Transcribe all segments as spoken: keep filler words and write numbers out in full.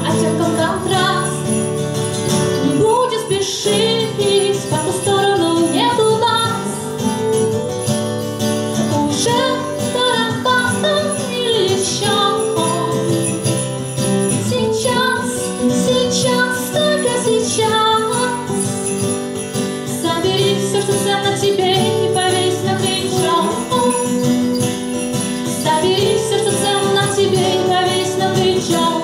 оттенком контраст. Не будем спешить, по ту сторону нету нас. Уже тарапатом или еще. Сейчас, сейчас, только сейчас. Забери все, что ценно тебе, и повесь на плечо. Забери все, что ценно тебе, и повесь на плечо.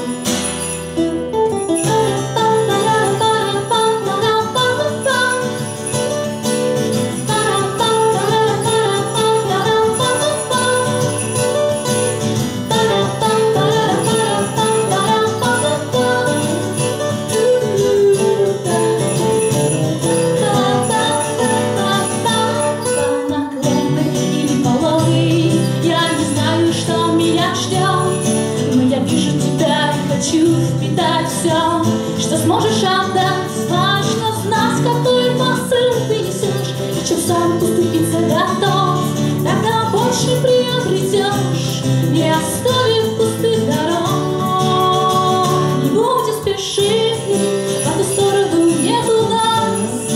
Впитать все, что сможешь отдать. Важно знать, какой посыл ты несешь, и чем сам уступиться готов. Тогда больше приобретешь, не оставив пустых дорог. Не будем спешить, по ту сторону нету нас.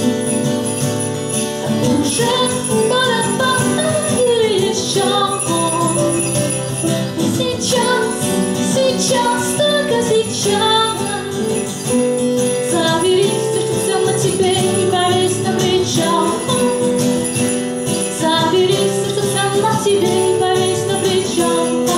Уже барабан или еще. Сейчас, сейчас, только сейчас. Забери все, что ценно тебе, и повесь на плечо. Забери все, что ценно тебе, и повесь на плечо.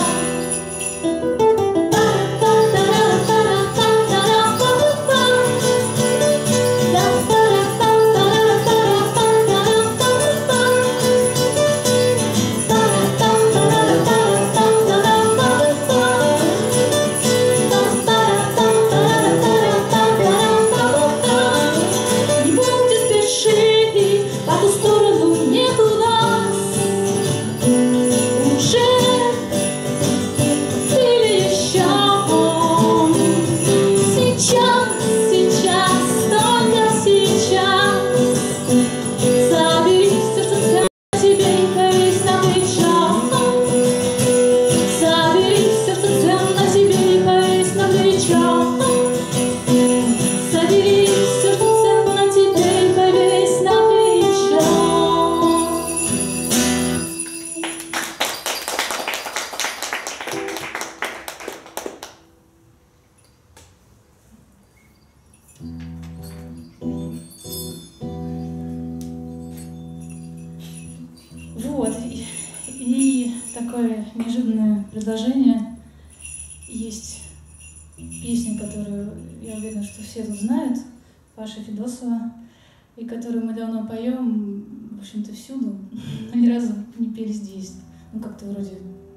Вот, и, и такое неожиданное предложение. Есть песня, которую, я уверена, что все тут знают, Паша Федосова, и которую мы давно поем, в общем-то, всюду, но ни разу не пели здесь. Ну, как-то вроде...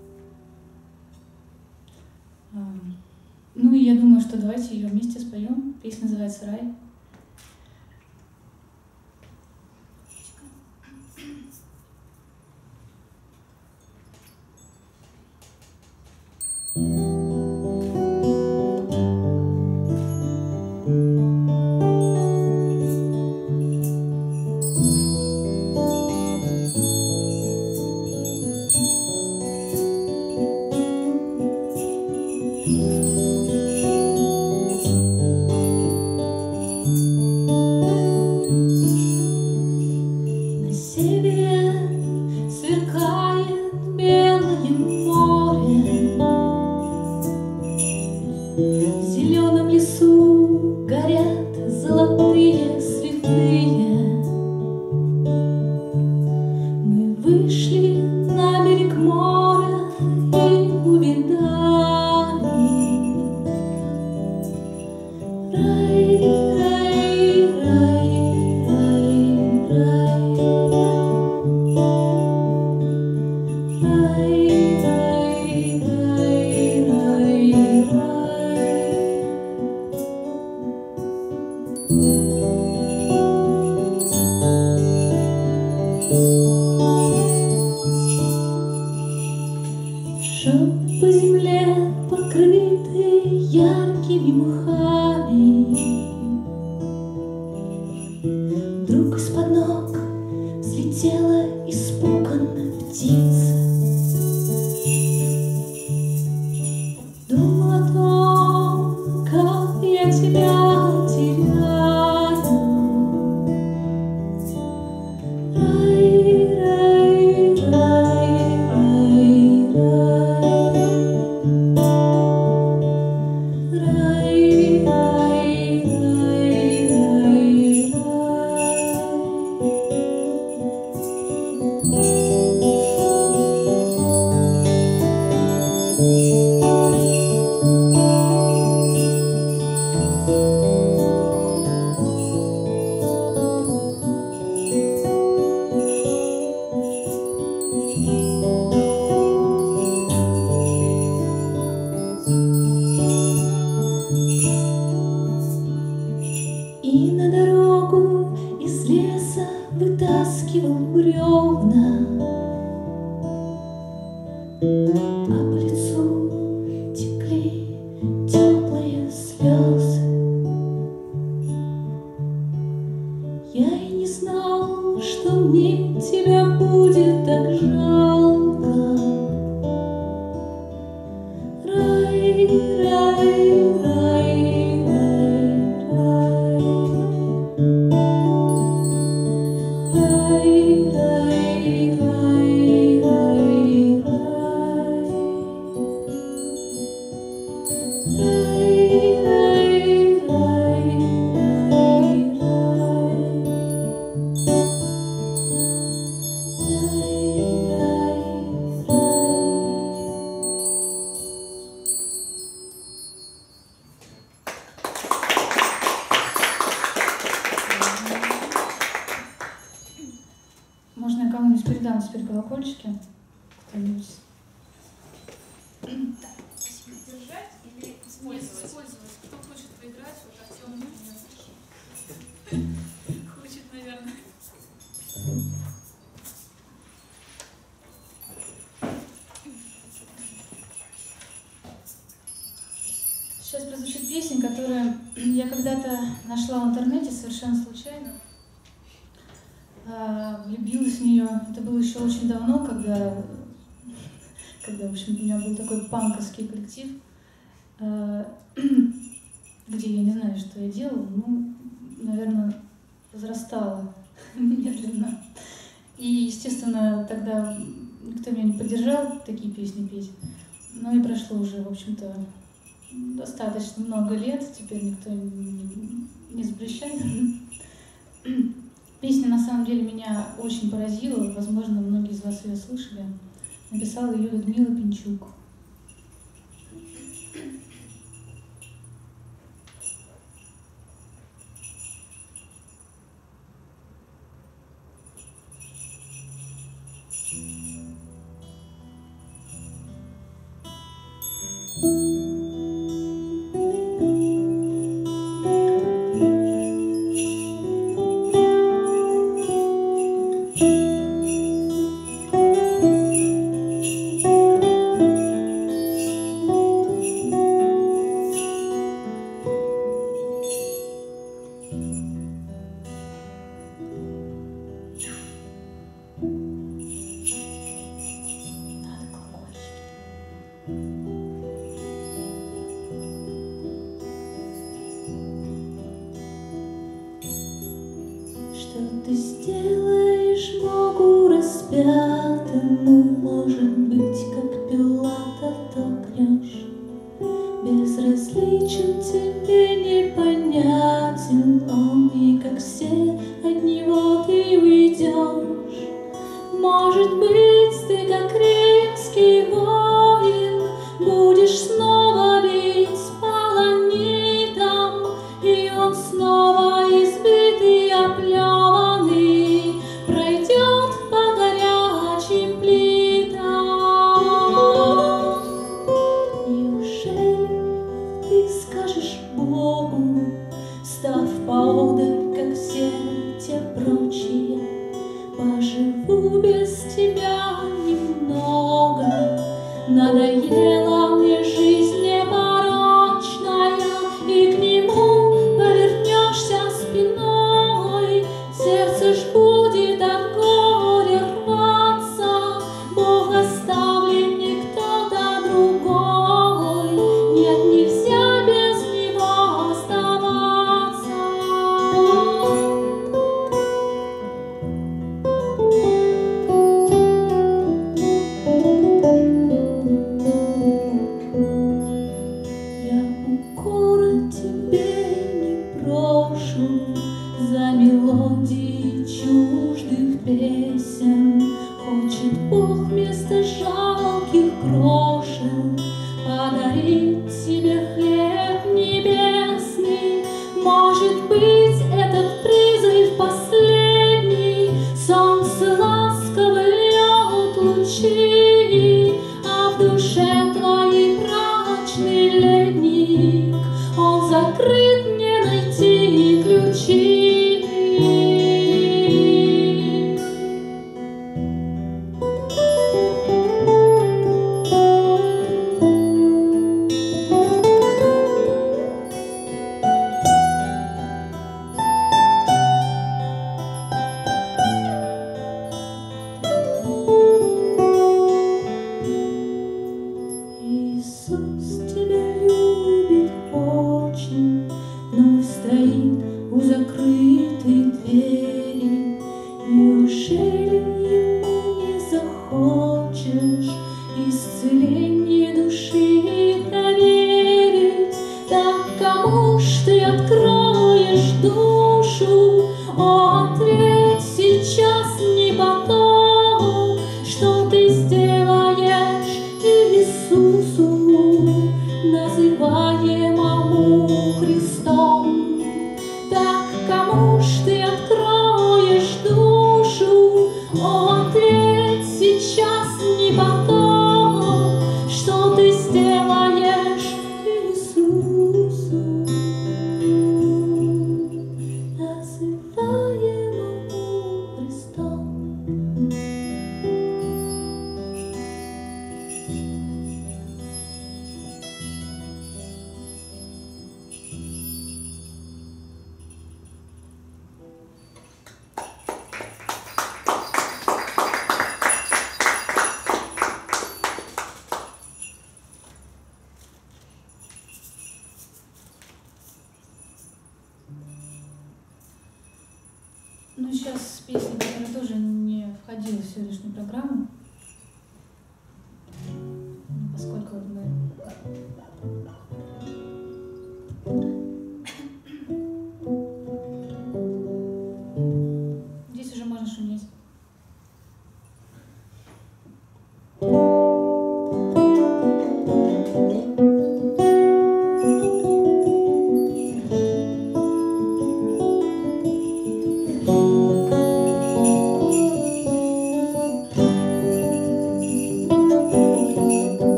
Ну, и я думаю, что давайте ее вместе споем. Песня называется «Рай». слез. Я и не знал, что мне тебя будет так жалко. Рай, рай, рай, рай, рай. Рай, рай, рай, рай, рай. Рай, рай, рай, рай, Можно я кому-нибудь передам теперь колокольчики? Кто-нибудь? Держать или использовать? Использовать. Кто хочет поиграть? Вот Артем хочет, наверное. Сейчас прозвучит песня, которую я когда-то нашла в интернете совершенно случайно. Влюбилась в нее. Это было еще очень давно, когда, когда в общем, у меня был такой панковский коллектив, где я не знаю, что я делала, ну, наверное, возрастала медленно. И, естественно, тогда никто меня не поддержал такие песни петь. Ну и прошло уже, в общем-то, достаточно много лет, теперь никто не, не запрещает. Песня на самом деле меня очень поразила, возможно, многие из вас ее слышали. Написала ее Людмила Пинчук. Что ты сделаешь Богу распятому, может быть, как Пилата толкнешь. Безразличен тебе, непонятен он, и как все от него ты уйдешь. Может быть, ты, как римский воин, будешь снова бить паланитом, и он снова избитый, оплеванный, пройдет по горячим плитам. Неужели ты скажешь Богу, став поодаль, как все те прочие: поживу без тебя немного, надоела мне жизнь непорочная, и к нему повернешься спиной. Сердце ж будет от горя рваться, Бог оставлен не кто-то другой. Нет, нельзя без него оставаться. Я укора тебе не прошу за мелодии чуждых песен. Хочет Бог вместо жалких грошен подарить тебе хлеб небесный. Может быть, этот призыв последний, солнце ласково льет лучи, а в душе твоей мрачный ледник, он закрыт, мне найти ключи. Ну, сейчас песня, которая тоже не входила в сегодняшнюю программу, поскольку мы